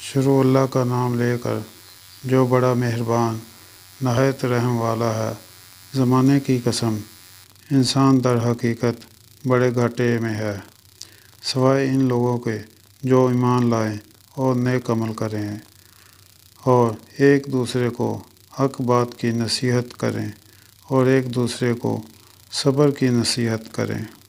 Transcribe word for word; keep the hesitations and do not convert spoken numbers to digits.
शुरू अल्लाह का नाम लेकर जो बड़ा मेहरबान नहायत रहम वाला है। ज़माने की कसम, इंसान दर हकीकत बड़े घाटे में है, सिवाय इन लोगों के जो ईमान लाएं और नेक अमल करें और एक दूसरे को हक बात की नसीहत करें और एक दूसरे को सब्र की नसीहत करें।